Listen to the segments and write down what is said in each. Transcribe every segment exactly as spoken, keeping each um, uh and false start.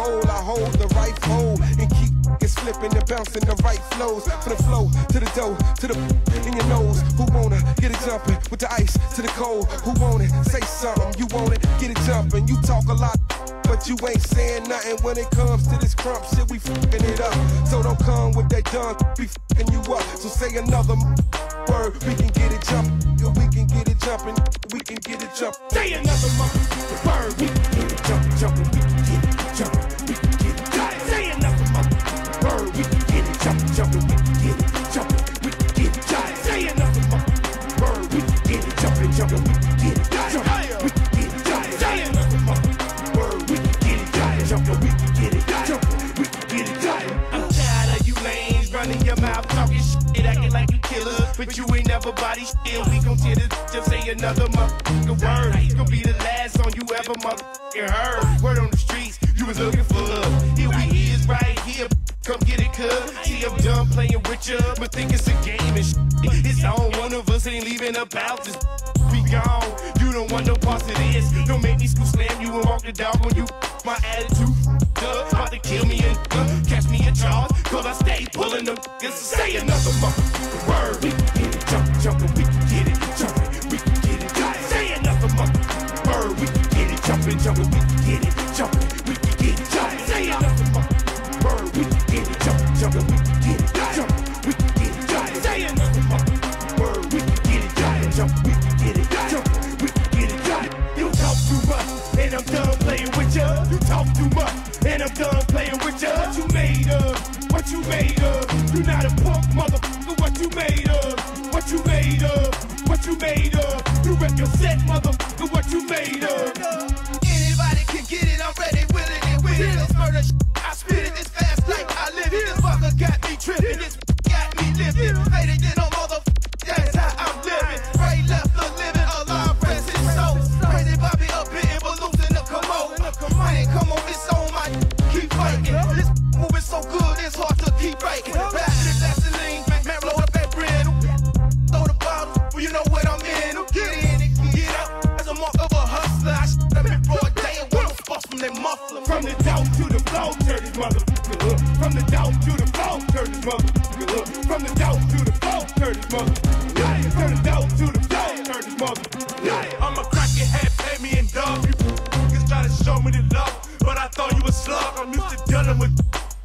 bowl. I hold the rifle and keep it slipping and bouncing the right flows. From the flow to the dough, to the in your nose. Who wanna get it jumping with the ice to the cold? Who want it? Say something. You want it? Get it jumping. You talk a lot, but you ain't saying nothing when it comes to this crump shit. We fucking it up. So don't come with that dunk. We fucking you up. So say another word. We can get it jumping. We can get it jumping. We can get it jumping. Say another motherfucking word. We can get it jumping, jumping. We can get it jumping. We can get it jumping. Say another motherfucking word. We can get it jumping, jumping. We can get it jumping. We can get it jumping. Say another motherfucking word. We can get it jumping, jumping. We can get it jumping. We can get it jumping. Say another motherfucking word. We can get it jumping, jumping. We can get it jumping. We can get it jumping. I'm tired of you lanes running your mouth talking shit, acting like you killers, but you ain't never body still. We gon' tear this just say another motherfucking word. It's gonna be the last song you ever motherfucking heard. Word on the streets, you was looking for love. Here we is right here. Come get it, cuz. See, I'm done playing with you, but think it's a game and shit. It's on, one of us ain't leaving about this. Be gone, you don't want no parts of this. Don't make me school slam you and walk the dog on you. My attitude, duh, about to kill me and uh, catch me in charge, cause I stay pulling them. Just say another motherfucking word. We can get it jumping, jumping, we can get it jumping, we can get it jumping. Say another motherfucking word. We can get it jumping, jumping, we can get it jumping, we can get it jumping. Say another motherfucking word. We can get it jumping, jumping, we can get it jumping, we can get it jumping. Say another motherfucking word. We can get it jumping, jumping, we can get it jumping, we can get it jumping. You talk too much, and I'm done playing with you. You talk too much, and I'm done playing with you. What you made of? What you made of? You not a punk motherfucker. What you made of? What you made of? What you made of? You wreck your set, motherfucker. What you made of? Anybody can get it. I'm ready, willing and with it. This murder shit, I spit it this fast like I live it. This fucker got me tripping. This got me lifted. Faded in on motherfucker. That's how I'm living. Right, left, the living. Alive, rest his soul. Crazy Bobby up hitting balloons in the commode. Man, come on, it's on my. Keep fighting. This moving so good, it's hard to keep writing. Back to the Vaseline, man, blow up that bread. Throw the bottle, well, you know what I'm in. Get in and get out. As a mark of a hustler, I shit them in broad day and want to fuss from that muffler. From the down to the flow, turn this motherfucker up. From the down to the flow, turn this motherfucker up. From the down to the flow, turn this motherfucker up. Turn the down to the flow, turn this motherfucker up. I'm a crackhead, head, pay me in dub. You niggas try to show me the love, but I thought you a slug. I'm used to dealing with.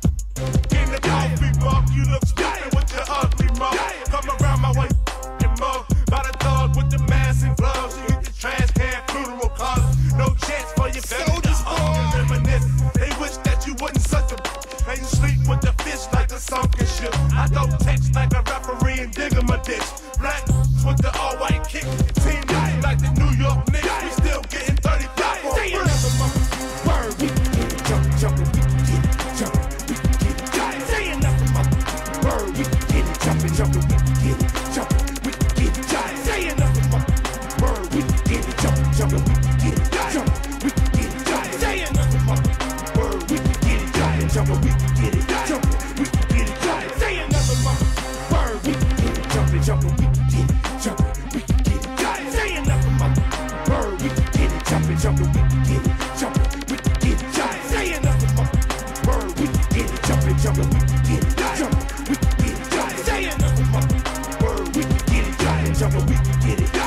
In the coffee mug, you look stupid with your ugly mug. Come around my way, and mug. By the thug with the mask and gloves. You get the trash can, funeral colors. No chance for your family to hug and reminisce. They wish that you wouldn't such a. And you sleep with the fish like a sunken ship. I don't text like a referee and dig 'em a ditch. Black with the all-white kick. Team like the New York Knicks. We still getting thirty-five. Say another motherfucking word. We can get it jumping, jumping, we can get it jumping, we can get it jumping. Say another motherfucking word. We can get it jumping, jumping, we can get it jumping, we can get it jumping. Say another motherfucking word. We can get it jumping, jumping, we can get it jumping, we can get it jumping. Say another motherfucking word. We can get it jumping, jumping, we can get it jumping, we can get it jumping. Say another motherfucking word. We can get it jumping, jumping, we can get it jumping, we can get it jumping. Say another motherfucking word. We can get it jumping, jumping, we can get it jumping, we can get it jumping. Say another motherfucking word. We can get it jumping, jumping, we can get it jumping, we can get it jumping. Say another motherfucking word. We can get it jumping, jumping, we can get it.